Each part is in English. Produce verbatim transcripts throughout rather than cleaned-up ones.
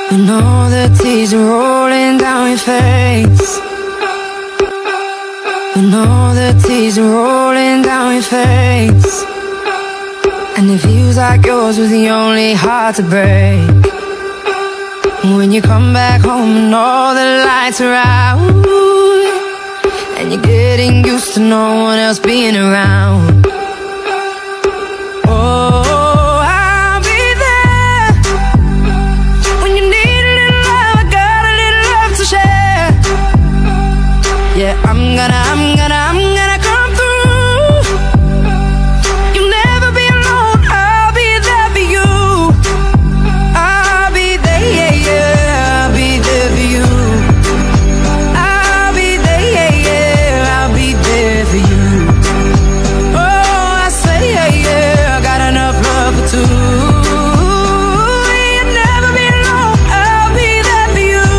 When all the tears are rolling down your face, when all the tears are rolling down your face, and it feels like yours was the only heart to break. When you come back home and all the lights are out, and you're getting used to no one else being around. Oh, I'll be there when you need a little love. I got a little love to share. Yeah, I'm gonna, I'm gonna, I'm gonna come through. You'll never be alone. I'll be there for you. I'll be there, yeah, yeah. I'll be there for you. I'll be there, yeah, yeah. I'll be there for you. Oh, I say, yeah, yeah. I got enough love for two. You'll never be alone. I'll be there for you.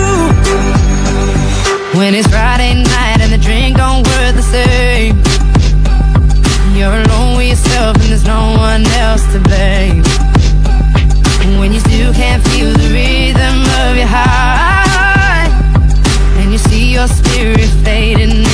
When it's Friday night and the drink don't work the same, you're alone with yourself and there's no one else to blame. When you still can't feel the rhythm of your heart, and you see your spirit fading